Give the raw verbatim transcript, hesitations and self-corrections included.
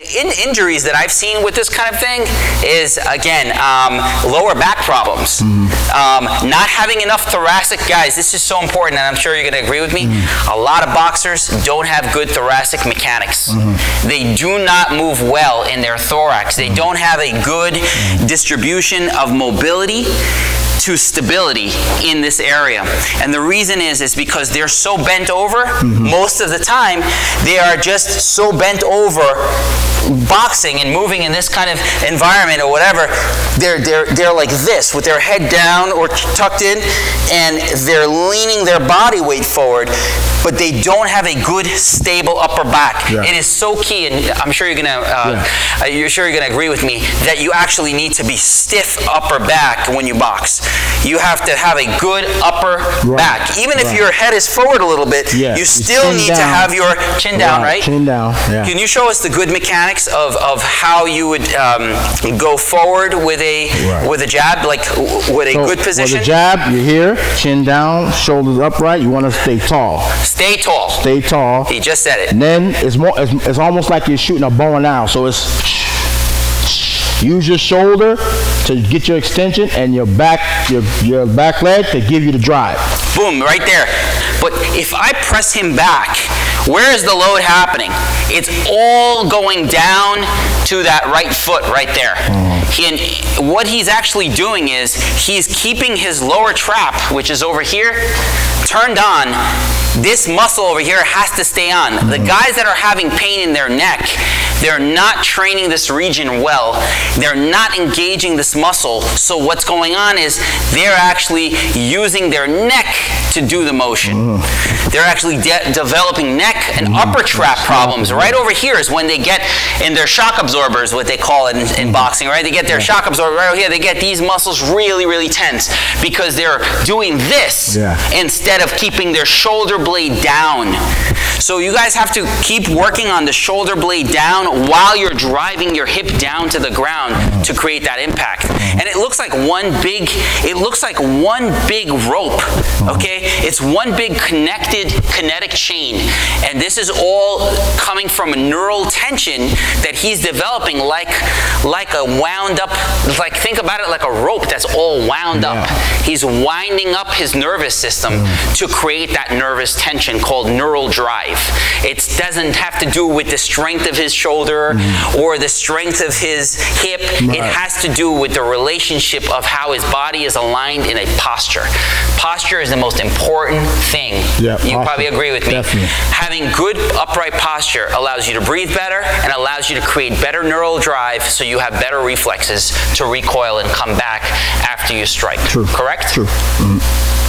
in injuries that I've seen with this kind of thing is, again, um, lower back problems. Mm-hmm. um, not having enough thoracic, guys, this is so important, and I'm sure you're going to agree with me. Mm-hmm. A lot of boxers don't have good thoracic mechanics. Mm-hmm. They do not move well in their thorax. They don't have a good mm-hmm. distribution of mobility to stability in this area. And the reason is, is because they're so bent over, mm-hmm. most of the time, they are just so bent over boxing and moving in this kind of environment or whatever. They're, they're, they're like this, with their head down or tucked in, and they're leaning their body weight forward, but they don't have a good, stable upper back. Yeah. It is so key, and I'm sure you're gonna, uh, yeah. you're sure you're gonna agree with me, that you actually need to be stiff upper back when you box. You have to have a good upper right. back. Even right. if your head is forward a little bit, yeah. you still need down. to have your chin down, right? right? Chin down, yeah. Can you show us the good mechanics of, of how you would um, go forward with a right. with a jab, like with a so, good position? With a jab, you're here, chin down, shoulders upright. You want to stay tall. Stay tall. Stay tall. He just said it. And then it's more. It's, it's almost like you're shooting a bow and arrow. So it's use your shoulder to get your extension and your back, your your back leg to give you the drive. Boom, right there. But if I press him back, where is the load happening? It's all going down to that right foot right there. Mm. He, and what he's actually doing is he's keeping his lower trap, which is over here, turned on. This muscle over here has to stay on. Mm-hmm. The guys that are having pain in their neck, they're not training this region well. They're not engaging this muscle. So what's going on is they're actually using their neck to do the motion. Mm-hmm. They're actually de developing neck and mm-hmm. upper trap problems. Right over here is when they get in their shock absorbers, what they call it in, in mm-hmm. boxing, right? They get their yeah. shock absorber right over here. They get these muscles really, really tense because they're doing this yeah. instead of keeping their shoulder blade down. So you guys have to keep working on the shoulder blade down while you're driving your hip down to the ground to create that impact. And it looks like one big, it looks like one big rope, okay? It's one big connected kinetic chain. And this is all coming from a neural tension that he's developing like, like a wound up, like think about it like a rope that's all wound yeah. up. He's winding up his nervous system mm. to create that nervous tension called neural drive. It doesn't have to do with the strength of his shoulder mm. or the strength of his hip. Right. It has to do with the relationship of how his body is aligned in a posture. Posture is the most important thing. Yeah, you posture. probably agree with me. Definitely. Having good upright posture allows you to breathe better and allows you to create better neural drive so you have better reflexes to recoil and come back after you strike. True. Correct? True. Mm-hmm.